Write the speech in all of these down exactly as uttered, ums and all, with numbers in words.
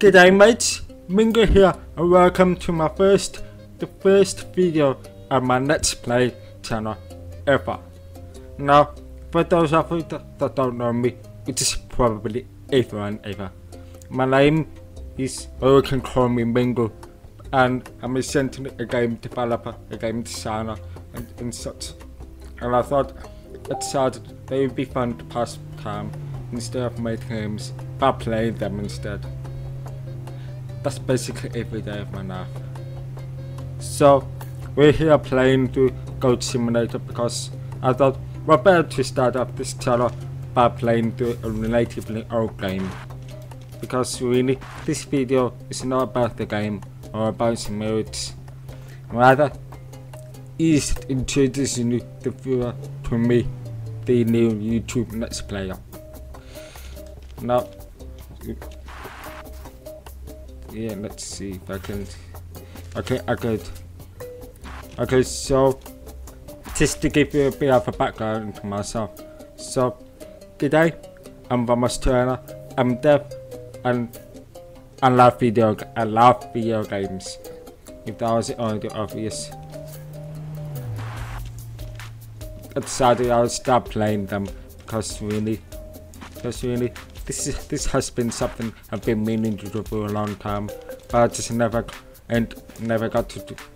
G'day mates, Mingo here and welcome to my first, the first video on my Let's Play channel ever. Now, for those of you that, that don't know me, which is probably everyone ever, my name is, or you can call me Mingo, and I'm essentially a game developer, a game designer and, and such. And I thought it sounded that it would be fun to pass time instead of making games by playing them instead. That's basically every day of my life. So we're here playing through Goat Simulator because I thought we're better to start off this channel by playing through a relatively old game. Because really, this video is not about the game or about its merits. Rather, is introducing you, the viewer, to me, the new YouTube Let's Player. Now, yeah, let's see if I can. Okay, I could. Okay, so just to give you a bit of a background into myself. So, g'day, I'm Thomas Turner. I'm deaf and I love video. I love video games. If that was already obvious, I decided I would start playing them because really, because really. This is this has been something I've been meaning to do for a long time, but I just never and never got to do.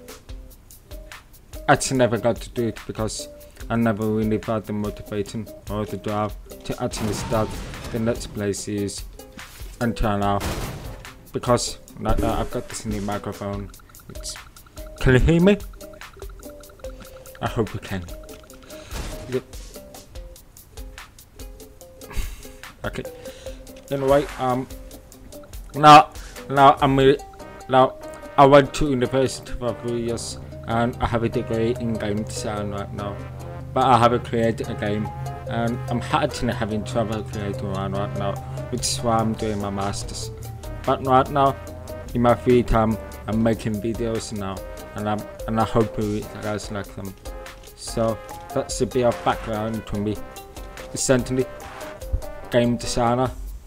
I just never got to do it because I never really felt the motivation or the drive to actually start the Let's Play series until now. Because like that, I've got this new microphone. It's, can you hear me? I hope you can. Yep. Okay. Anyway, um, now, now I'm now I went to university for three years and I have a degree in game design right now. But I haven't created a game, and I'm actually having trouble creating one right now, which is why I'm doing my masters. But right now, in my free time, I'm making videos now, and I'm and I hope you guys like them. So that's a bit of background to me. Essentially, game designer.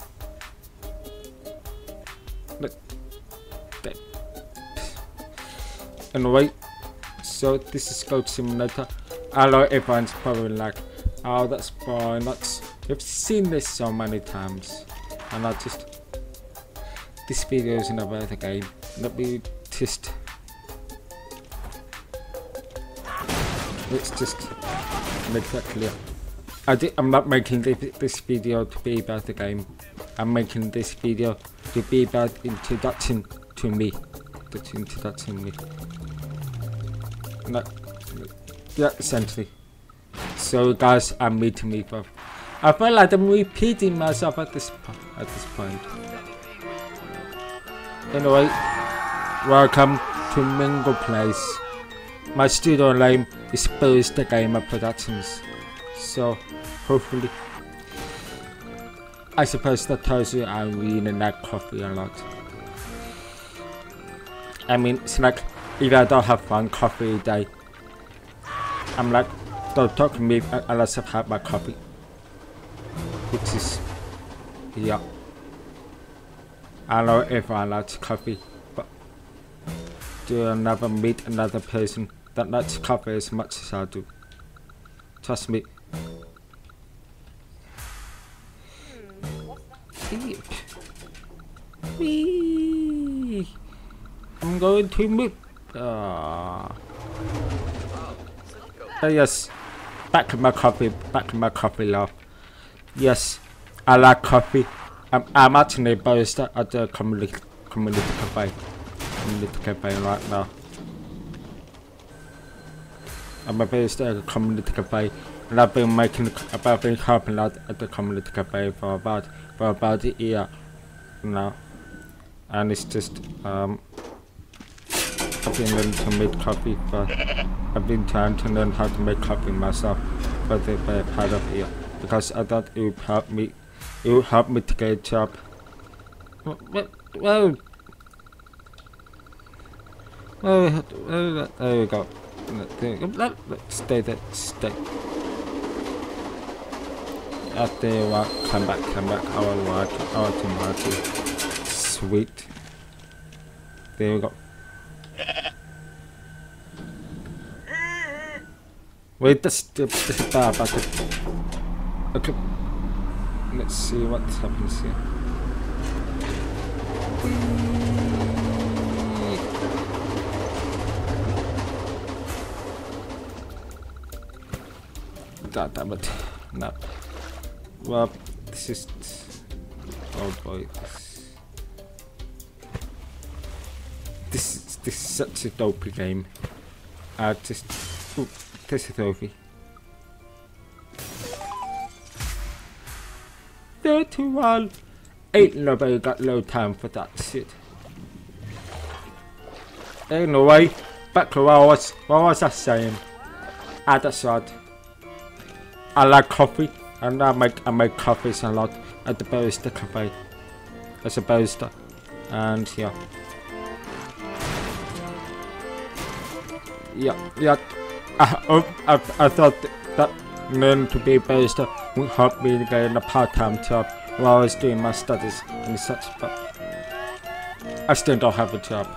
Anyway, so this is Goat Simulator. I know everyone's probably like, oh, that's boring. That's you've seen this so many times, and I just this video isn't about the game. Let me just let's just make that clear. I did, I'm not making this video to be about the game. I'm making this video to be about introduction to me. That's introduction to me. No, yeah, essentially. So guys, I'm meeting me for. I feel like I'm repeating myself at this at this point. Anyway, welcome to Mingo Plays. My studio name is Burst the Gamer Productions. So hopefully, I suppose that tells you I really like coffee a lot. I mean, it's like if I don't have one coffee a day, I'm like, don't talk to me unless I've had my coffee. Which is, yeah. I know everyone likes coffee, but do I never meet another person that likes coffee as much as I do. Trust me. Wee. I'm going to move. Uh, uh, yes, back to my coffee. Back to my coffee, love. Yes, I like coffee. I'm, I'm actually a barista at the community community cafe. Community cafe right now. I'm a barista at the community cafe, and I've been making. I've been helping out at the community cafe for about for about a year now, and it's just um. I've been learning to make coffee, but I've been trying to learn how to make coffee myself for the better part of the year because I thought it would help me. It would help me to get a job. Well, well, well, well there we go. Let, let's stay there. Stay. After you want, come back, come back. I will watch. I will to watch you. Sweet. There we go. Wait, that's the bad back. Okay. Let's see what happens here. God damn it. No. Well, this is. Oh boy. This is, this is such a dope game. I uh, just. Ooh, there's a trophy. thirty-one. Ain't nobody got no time for that shit. Anyway, back to what I was, what was I saying? Ah, that's right. I like coffee, and I make I make coffees a lot at the barista cafe. As a barista, and yeah, yeah, yeah. I I, I thought that learning to be a barista would help me to get a part-time job while I was doing my studies and such, but I still don't have a job.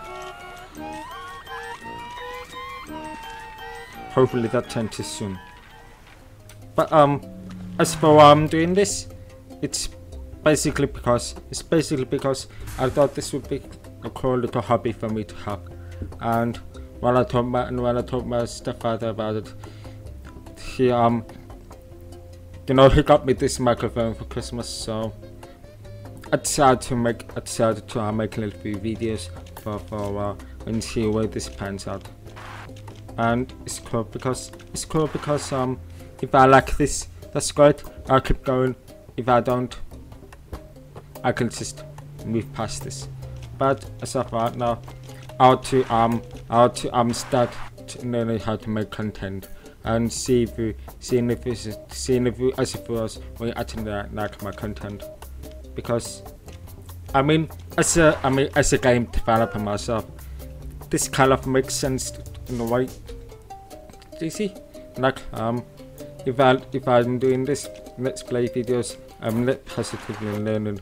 Hopefully that changes soon. But um, as for why I'm doing this, it's basically because it's basically because I thought this would be a cool little hobby for me to have, and when I told my and when I told my stepfather about it, he um, you know, he got me this microphone for Christmas, so I decided to make I decided to uh, make a little few videos for for a while and see where this pans out. And it's cool because it's cool because um. If I like this, that's great. I'll keep going. If I don't, I can just move past this. But as of right now, I'll to um, I'll to um start learning how to make content and see if you, seeing if it's seeing if you, as if it was when you actually like my content. Because I mean, as a I mean as a game developer myself, this kind of makes sense in a way. Do you see? Like um. If I if I'm doing this let's play videos, I'm not positively learning.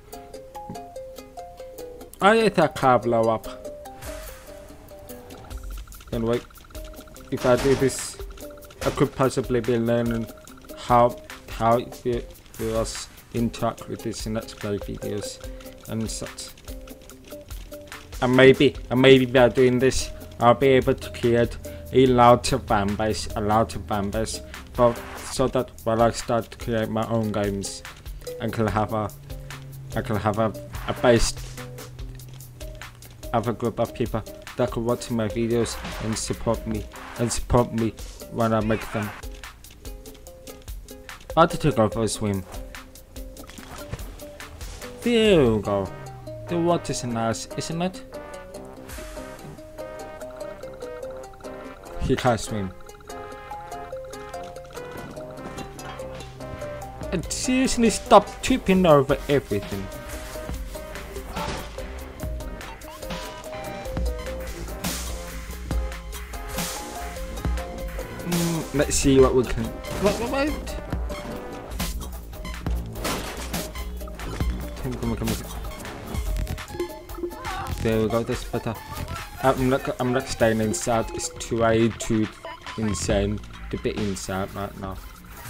I let that car blow up. Anyway, if I do this, I could possibly be learning how how it was interact with this let's play videos and such. And maybe and maybe by doing this, I'll be able to create a larger fan base, a larger fan base. For, so that when I start to create my own games, I can have a, I can have a, a base, have a group of people that can watch my videos and support me, and support me when I make them. I had to go for a swim. There we go. The water's nice, isn't it? He can't swim. And seriously stop tripping over everything. Mm, let's see what we can. What? What? What? Come on, come on, come on. There we go. That's better. I'm not. I'm not staying inside. It's too way too insane to be inside right now.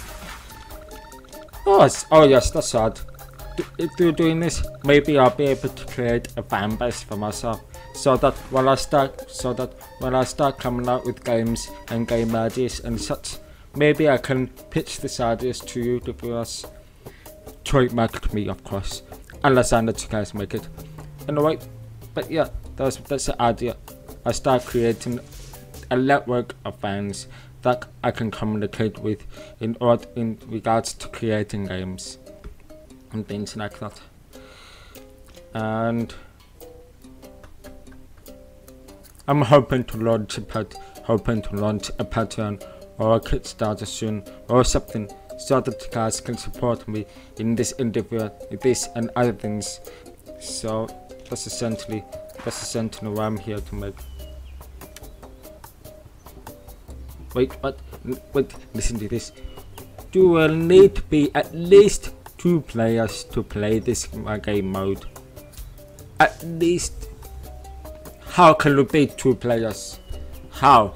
Oh, oh yes, that's sad. If you're doing this, maybe I'll be able to create a fan base for myself, so that when I start, so that when I start coming out with games and game ideas and such, maybe I can pitch these ideas to you to viewers. Try market me, of course, unless I let you guys make it. Anyway, but yeah, that's that's the idea. I start creating a network of fans that I can communicate with in order in regards to creating games and things like that. And I'm hoping to launch a pat hoping to launch a Patreon or a Kickstarter soon or something, so that you guys can support me in this interview, this and other things. So that's essentially that's essentially what I'm here to make. Wait, what? Wait, listen to this. You will need to be at least two players to play this game mode. At least, how can you beat two players? How?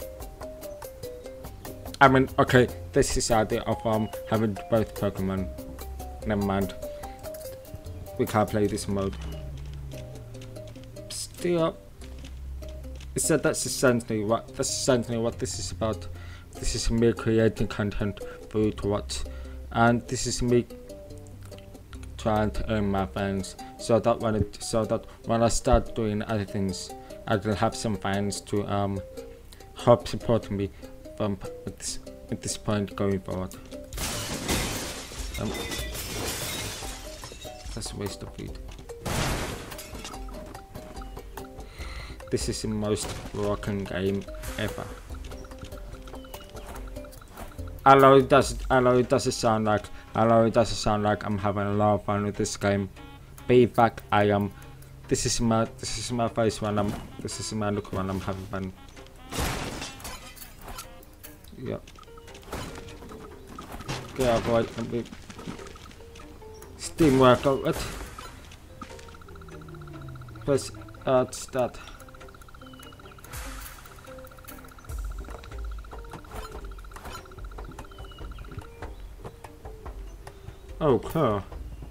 I mean, okay, this is the idea of um having both Pokemon. Never mind. We can't play this mode. Still, so that's essentially what that's essentially what this is about. This is me creating content for you to watch, and this is me trying to earn my fans, so that when it, so that when I start doing other things, I will have some fans to um help support me from at this, at this point going forward. Um, that's a waste of food. This is the most broken game ever. I know it doesn't. I know it doesn't sound like. I know it doesn't sound like I'm having a lot of fun with this game. But in fact, I am. Um, this is my. This is my face when I'm. This is my look when I'm having fun. Yep. Yeah, boy. Steam workout. What? Press add start. Okay.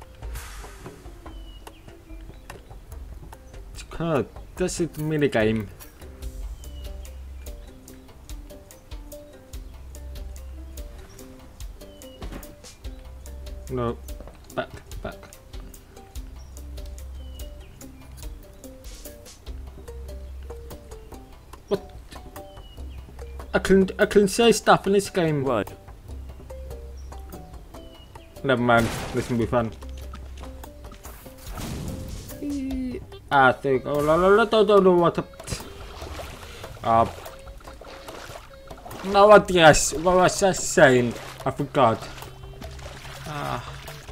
Okay, this is the minigame. No, back, back. What? I can I can say stuff in this game. What? Never mind, this can be fun. I think, oh, I don't know what to... Uh, no, what, yes, what was I saying? I forgot. Uh,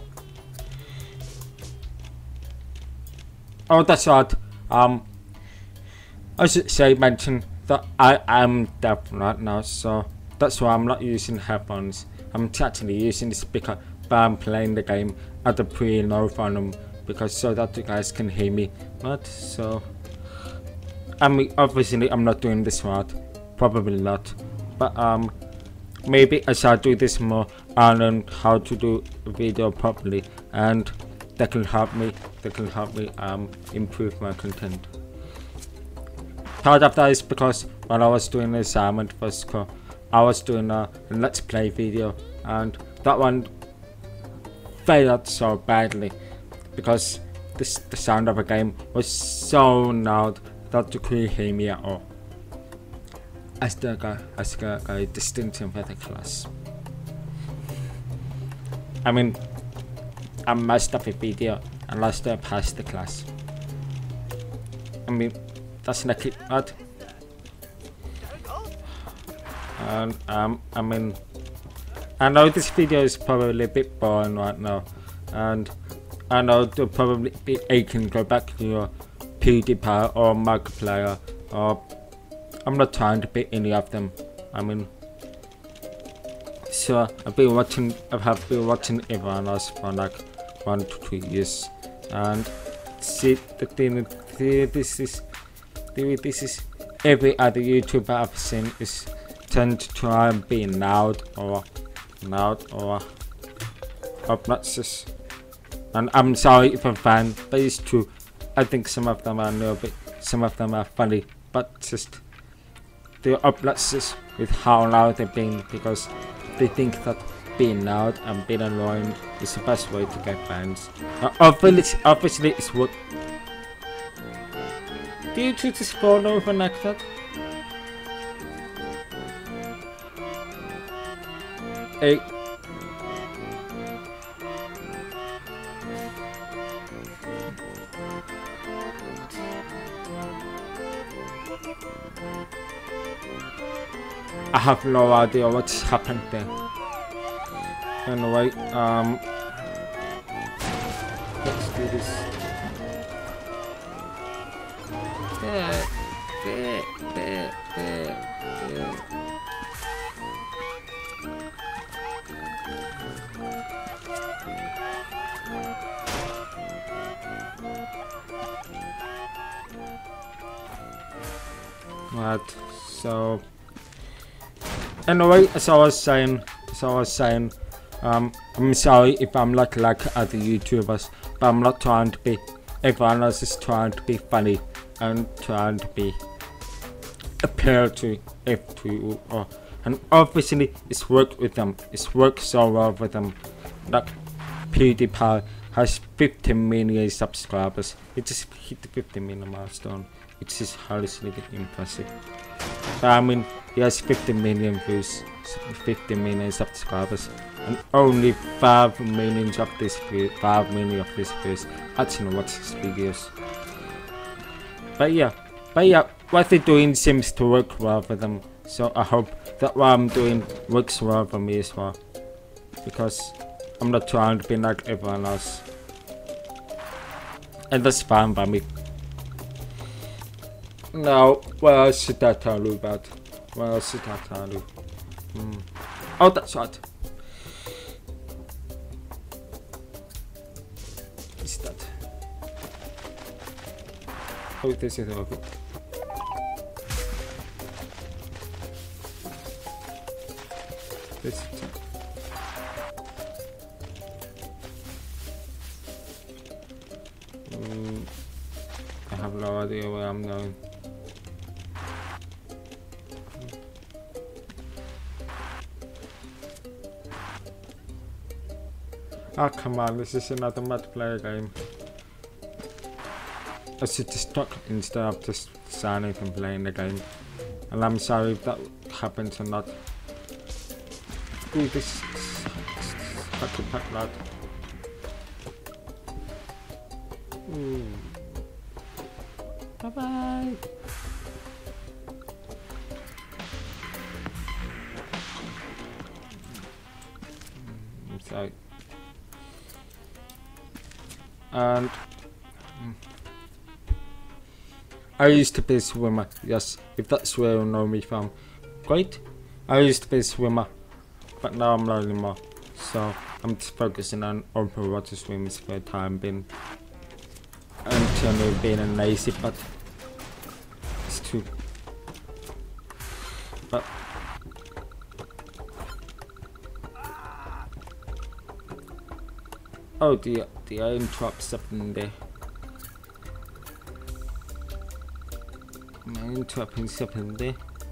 oh, that's right. Um, I should say, mention that I am deaf right now, so that's why I'm not using headphones. I'm actually using the speaker. But I'm playing the game at the pre-low volume because so that you guys can hear me. But so I mean, obviously I'm not doing this right, probably not. But um, maybe as I do this more, I'll learn how to do a video properly, and that can help me. That can help me um improve my content. Part of that is because when I was doing the assignment for school, I was doing a let's play video, and that one failed so badly because this, the sound of a game was so loud that you couldn't hear me at all. I still got, I still got a distinction for the class. I mean, I messed up a video and I still passed the class. I mean, that's not it, right? And um, I mean, I know this video is probably a bit boring right now, and I know you'll probably be aching to go back to your PewDiePie or Markiplier, or I'm not trying to beat any of them. I mean, so I've been watching, I have been watching everyone else for like one to two years, and see the thing, this is, this is every other YouTuber I've seen is tend to try and be loud or loud or obnoxious, and I'm sorry if I'm fan, but it's true. I think some of them are a little bit, some of them are funny, but just they're obnoxious with how loud they're being because they think that being loud and being annoying is the best way to get fans. Uh, obviously, obviously it's what. Do you choose to spawn over like that? Hey. I have no idea what's happened there. Anyway, um, let's do this. There, there, there, there, there. Right, so anyway, as I was saying, as I was saying, um, I'm sorry if I'm like like other YouTubers, but I'm not trying to be. Everyone else is trying to be funny and trying to be appeal to F two, or and obviously it's worked with them. It's worked so well with them. Like PewDiePie has fifteen million subscribers. It just hit the fifteen million milestone. It's just highly impressive. But I mean, he has fifteen million views, fifteen million subscribers, and only five million of this view, five million of these views actually watch his videos. But yeah, but yeah, what they're doing seems to work well for them. So I hope that what I'm doing works well for me as well, because I'm not trying to be like everyone else, and that's fine by me. Now, what else should I tell you about? What else should I tell you? Hmm. Oh, that's right. Is that? Oh, this is over. This is it. Mm, I have no idea where I'm going. Oh come on, this is another multiplayer game. I should just talk instead of just signing and playing the game. And I'm sorry if that happens or not. Ooh, this sucks. Fucking pack lad. Ooh. Bye bye. I'm sorry. And mm, I used to be a swimmer. Yes, if that's where you know me from. Great. I used to be a swimmer, but now I'm not anymore. So I'm just focusing on open water swims for the time being. And generally being a lazy, but it's too. But oh dear, did I interrupt something there? Am I interrupting something there?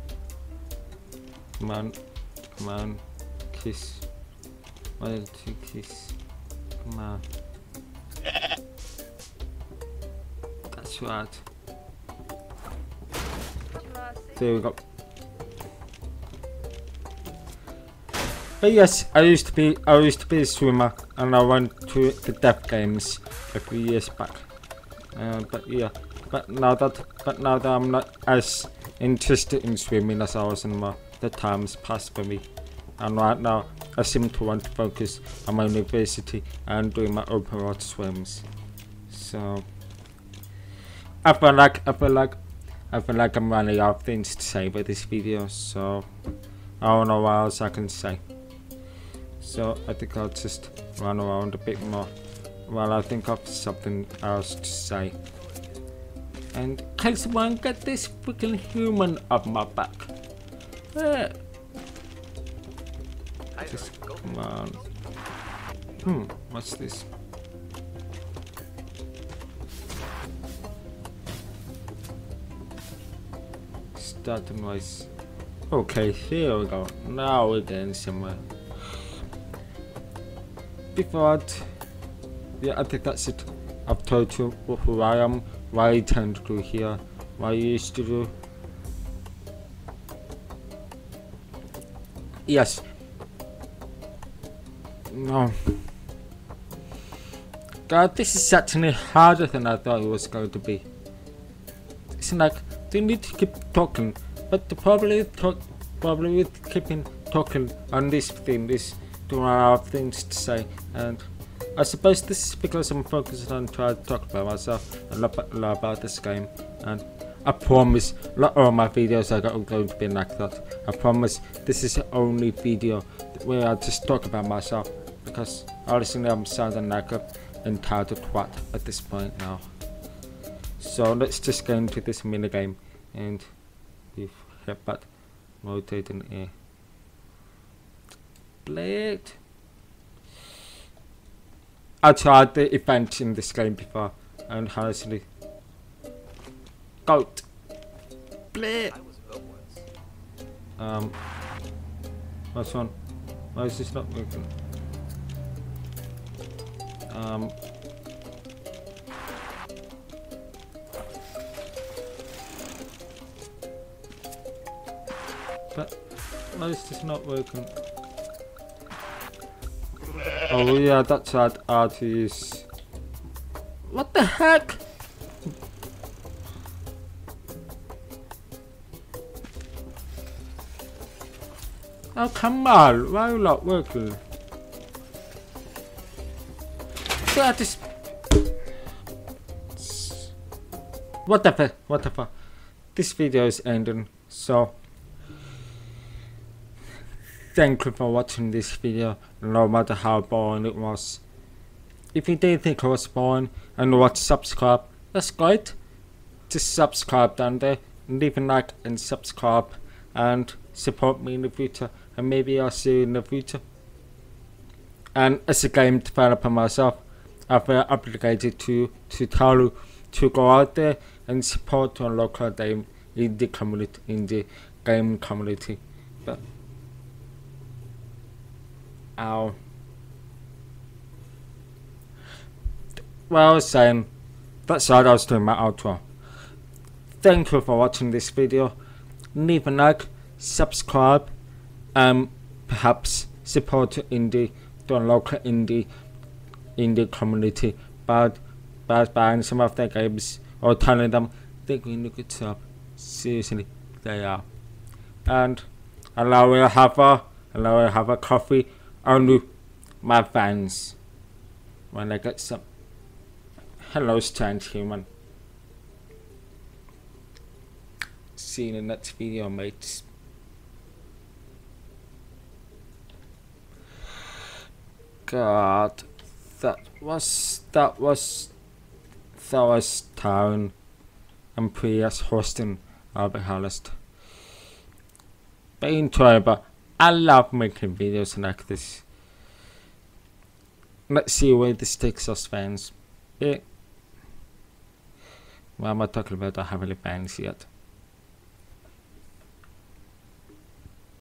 Come on, come on, kiss. Why did you kiss? Come on. That's right. There we go. But yes, I used to be I used to be a swimmer, and I went to the Deaf Games a few years back. Uh, but yeah, but now that but now that I'm not as interested in swimming as I was anymore, the time's passed for me, and right now I seem to want to focus on my university and doing my open water swims. So I feel like I feel like I feel like I'm running out of things to say for this video. So I don't know what else I can say. So I think I'll just run around a bit more while I think of something else to say. And can someone get this freaking human off my back? Yeah. Just come on. Hmm, what's this? Start the noise. Okay, here we go. Now we're getting somewhere. Before that, yeah, I think that's it. I've told you who I am, what I tend to do here, what I used to do. Yes. No. God, this is actually harder than I thought it was going to be. It's like, they need to keep talking, but the problem with, talk, problem with keeping talking on this thing is to run out of things to say, and I suppose this is because I'm focused on trying to talk about myself and not about this game. And I promise not all my videos are going to be like that. I promise this is the only video where I just talk about myself, because honestly I'm sounding like a entitled twat at this point now. So let's just get into this minigame, and with headbutt, rotating a blade. I tried the event in this game before, and honestly, goat blade. Um, what's one? Why is this not working? Um. But why is this not working? Oh yeah, that's right, artist. What the heck? Oh come on, why are you not working? That is... Whatever, whatever. This video is ending, so... Thank you for watching this video, no matter how boring it was. If you did think it was boring and you want to subscribe, that's great. Just subscribe down there, leave a like and subscribe, and support me in the future, and maybe I'll see you in the future. And as a game developer myself, I feel obligated to, to tell you to go out there and support your local game in the community, in the game community. But Ow. Well, I was saying, that's all I was doing my outro. Thank you for watching this video. Leave a like, subscribe, and perhaps support indie, the local indie, indie community by, by buying some of their games or telling them they're doing a good job. Seriously, they are. And allow me to have a, allow me to have a coffee. Only my fans when I get some. Hello, strange human. See you in the next video, mates. God, that was that was that was Town and Prius hosting Albert Hallest. But enjoyable. I love making videos like this. Let's see where this takes us, fans. Yeah. Well, I'm not talking about the heavily fans yet.